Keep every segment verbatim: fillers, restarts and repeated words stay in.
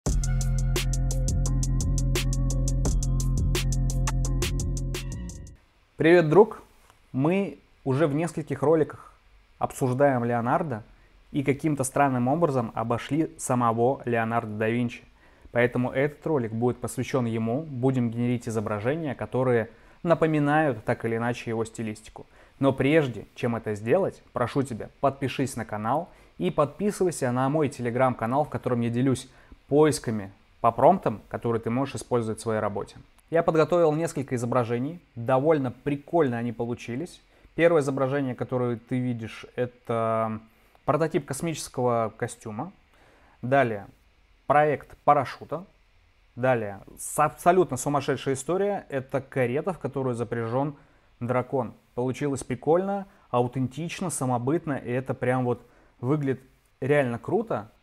Привет, друг! Мы уже в нескольких роликах обсуждаем Леонардо и каким-то странным образом обошли самого Леонардо да Винчи. Поэтому этот ролик будет посвящен ему. Будем генерить изображения, которые напоминают так или иначе его стилистику. Но прежде чем это сделать, прошу тебя, подпишись на канал и подписывайся на мой телеграм-канал, в котором я делюсь поисками по промптам, которые ты можешь использовать в своей работе. Я подготовил несколько изображений, довольно прикольно они получились. Первое изображение, которое ты видишь, это прототип космического костюма. Далее проект парашюта. Далее абсолютно сумасшедшая история, это карета, в которую запряжен дракон. Получилось прикольно, аутентично, самобытно, и это прям вот выглядит реально круто.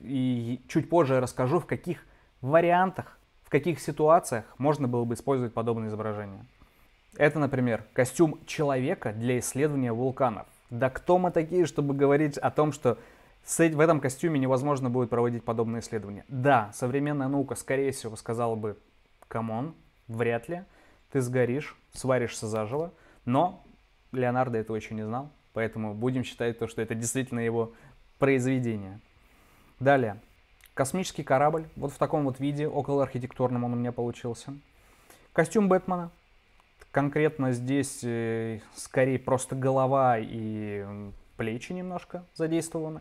И чуть позже я расскажу, в каких вариантах, в каких ситуациях можно было бы использовать подобные изображения. Это, например, костюм человека для исследования вулканов. Да кто мы такие, чтобы говорить о том, что в этом костюме невозможно будет проводить подобные исследования? Да, современная наука, скорее всего, сказала бы, камон, вряд ли, ты сгоришь, сваришься заживо, но Леонардо этого еще не знал, поэтому будем считать то, что это действительно его произведение. Далее. Космический корабль, вот в таком вот виде, около архитектурном он у меня получился. Костюм Бэтмена, конкретно здесь э, скорее просто голова и плечи немножко задействованы.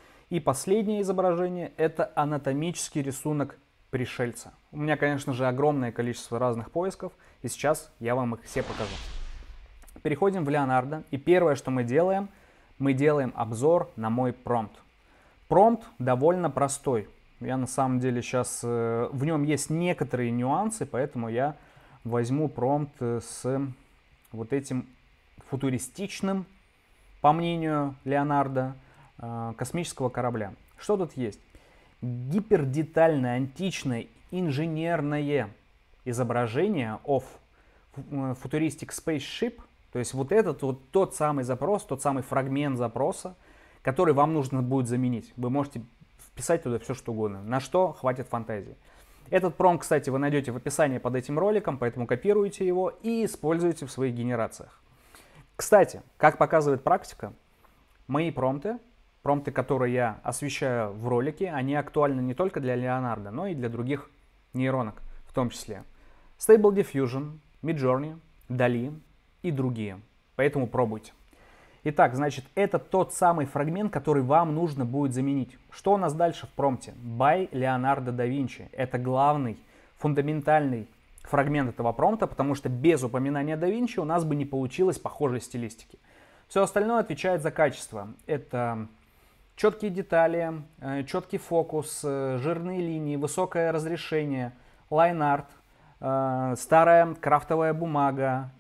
И последнее изображение, это анатомический рисунок пришельца. У меня, конечно же, огромное количество разных поисков, и сейчас я вам их все покажу. Переходим в Леонардо, и первое, что мы делаем, мы делаем обзор на мой промпт. Промпт довольно простой. Я на самом деле сейчас, э, в нем есть некоторые нюансы, поэтому я возьму промпт с вот этим футуристичным, по мнению Леонардо, э, космического корабля. Что тут есть? Гипердетальное, античное, инженерное изображение of futuristic spaceship, то есть вот этот вот тот самый запрос, тот самый фрагмент запроса, который вам нужно будет заменить. Вы можете вписать туда все, что угодно. На что хватит фантазии. Этот промпт, кстати, вы найдете в описании под этим роликом, поэтому копируйте его и используйте в своих генерациях. Кстати, как показывает практика, мои промпты, промпты, которые я освещаю в ролике, они актуальны не только для Леонардо, но и для других нейронок, в том числе Stable Diffusion, Midjourney, Dali и другие. Поэтому пробуйте. Итак, значит, это тот самый фрагмент, который вам нужно будет заменить. Что у нас дальше в промпте? By Леонардо да Винчи. Это главный, фундаментальный фрагмент этого промпта, потому что без упоминания да Винчи у нас бы не получилось похожей стилистики. Все остальное отвечает за качество. Это четкие детали, четкий фокус, жирные линии, высокое разрешение, line art, старая крафтовая бумага.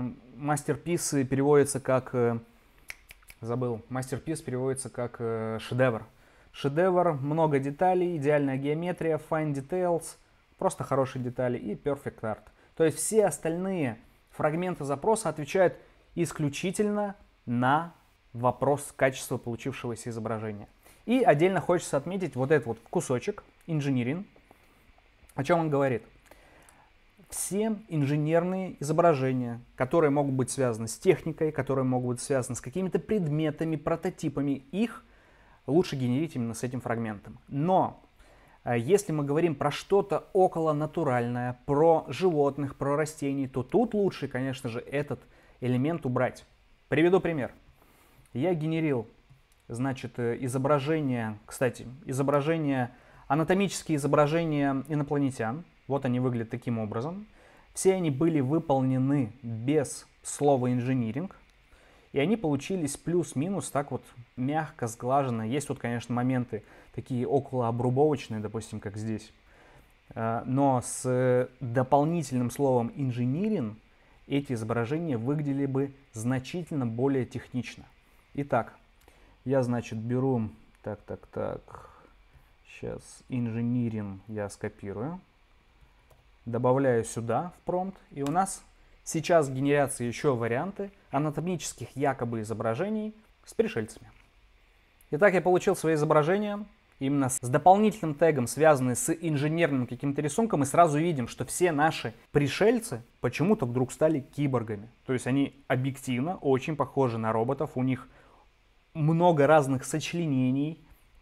Мастерпис переводится как... Забыл. Мастерпис переводится как э, шедевр. Шедевр, много деталей, идеальная геометрия, fine details, просто хорошие детали и perfect art. То есть все остальные фрагменты запроса отвечают исключительно на вопрос качества получившегося изображения. И отдельно хочется отметить вот этот вот кусочек, engineering. О чем он говорит? Все инженерные изображения, которые могут быть связаны с техникой, которые могут быть связаны с какими-то предметами, прототипами, их лучше генерить именно с этим фрагментом. Но если мы говорим про что-то околонатуральное, про животных, про растений, то тут лучше, конечно же, этот элемент убрать. Приведу пример. Я генерил, значит, изображения, кстати, изображения, анатомические изображения инопланетян. Вот они выглядят таким образом. Все они были выполнены без слова инжиниринг. И они получились плюс-минус так вот мягко, сглаженно. Есть вот, конечно, моменты такие околообрубовочные, допустим, как здесь. Но с дополнительным словом инжиниринг эти изображения выглядели бы значительно более технично. Итак, я, значит, беру... Так, так, так... Сейчас инжиниринг я скопирую. Добавляю сюда в промпт, и у нас сейчас генерятся еще варианты анатомических якобы изображений с пришельцами. Итак, я получил свои изображения. именно с дополнительным тегом, связанный с инженерным каким-то рисунком, мы сразу видим, что все наши пришельцы почему-то вдруг стали киборгами. То есть они объективно очень похожи на роботов, у них много разных сочленений.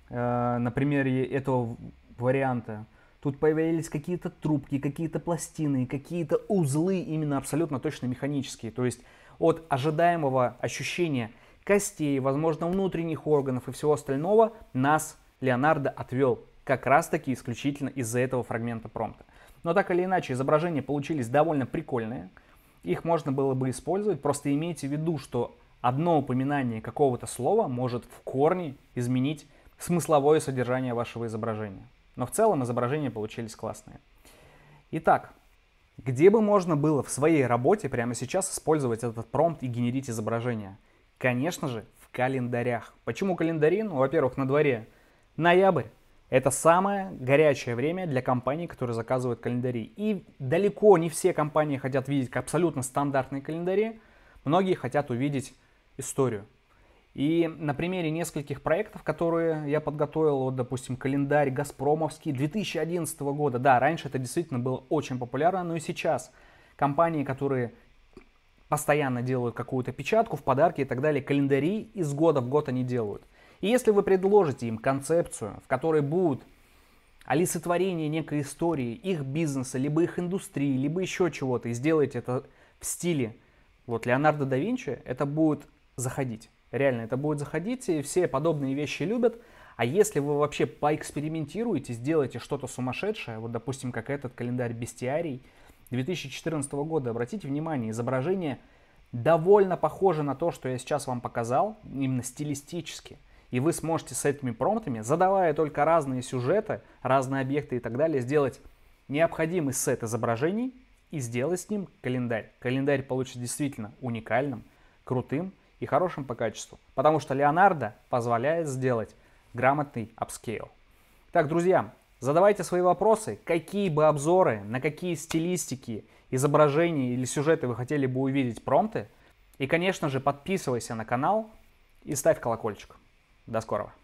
На примере этого варианта тут появились какие-то трубки, какие-то пластины, какие-то узлы именно абсолютно точно механические. То есть от ожидаемого ощущения костей, возможно, внутренних органов и всего остального нас Леонардо отвел как раз-таки исключительно из-за этого фрагмента промпта. Но так или иначе, изображения получились довольно прикольные. Их можно было бы использовать, просто имейте в виду, что одно упоминание какого-то слова может в корне изменить смысловое содержание вашего изображения. Но в целом изображения получились классные. Итак, где бы можно было в своей работе прямо сейчас использовать этот промпт и генерить изображение? Конечно же, в календарях. Почему календари? Ну, во-первых, на дворе ноябрь. Это самое горячее время для компаний, которые заказывают календари. И далеко не все компании хотят видеть абсолютно стандартные календари. Многие хотят увидеть историю. И на примере нескольких проектов, которые я подготовил, вот, допустим, календарь Газпромовский две тысячи одиннадцатого года. Да, раньше это действительно было очень популярно, но и сейчас компании, которые постоянно делают какую-то печатку в подарки и так далее, календари из года в год они делают. И если вы предложите им концепцию, в которой будут олицетворение некой истории, их бизнеса, либо их индустрии, либо еще чего-то, и сделаете это в стиле вот Леонардо да Винчи, это будет заходить. Реально, это будет заходить, и все подобные вещи любят. А если вы вообще поэкспериментируете, сделаете что-то сумасшедшее, вот, допустим, как этот календарь Бестиарий две тысячи четырнадцатого года, обратите внимание, изображение довольно похоже на то, что я сейчас вам показал, именно стилистически. И вы сможете с этими промптами, задавая только разные сюжеты, разные объекты и так далее, сделать необходимый сет изображений и сделать с ним календарь. Календарь получится действительно уникальным, крутым и хорошим по качеству, потому что Леонардо позволяет сделать грамотный апскейл. Так, друзья, задавайте свои вопросы, какие бы обзоры, на какие стилистики, изображения или сюжеты вы хотели бы увидеть промпты. И, конечно же, подписывайся на канал и ставь колокольчик. До скорого.